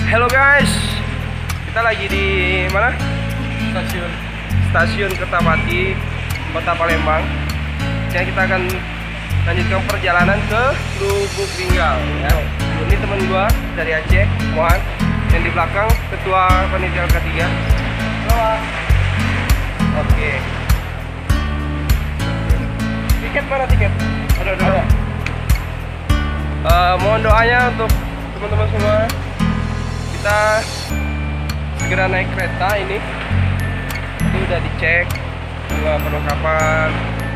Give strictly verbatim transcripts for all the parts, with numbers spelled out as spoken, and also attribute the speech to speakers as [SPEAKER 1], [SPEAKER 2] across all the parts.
[SPEAKER 1] Halo guys, kita lagi di mana?
[SPEAKER 2] Stasiun
[SPEAKER 1] Stasiun Kertapati, Kota Palembang. Jadi kita akan lanjutkan perjalanan ke Lubuk Linggau. Ya. Ini teman gua dari Aceh, Mohan. Yang di belakang ketua panitia K tiga. Halo. Oke. Tiket mana tiket? Ada, ada. ada. Uh, mohon doanya untuk teman-teman semua. Kita segera naik kereta ini. Ini udah dicek juga perlengkapan.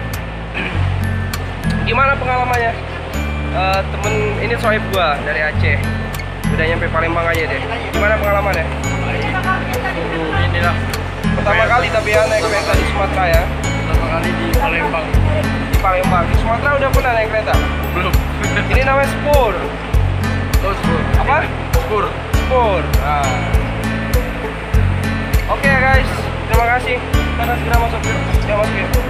[SPEAKER 1] Gimana pengalamannya? Uh, temen ini sohib gua dari Aceh. Udah nyampe Palembang aja deh. Gimana pengalamannya?
[SPEAKER 2] uh, inilah
[SPEAKER 1] Pertama kali tapi ya naik kereta di Sumatera ya.
[SPEAKER 2] pertama kali di Palembang.
[SPEAKER 1] Di Palembang. Di Sumatera udah pernah naik kereta?
[SPEAKER 2] Belum.
[SPEAKER 1] Ini namanya spur.
[SPEAKER 2] Oh, spur.
[SPEAKER 1] Apa?
[SPEAKER 2] Spur.
[SPEAKER 1] Spur. Nah. Oke okay, guys, terima kasih. Kita segera masuk. Kita masuk ya.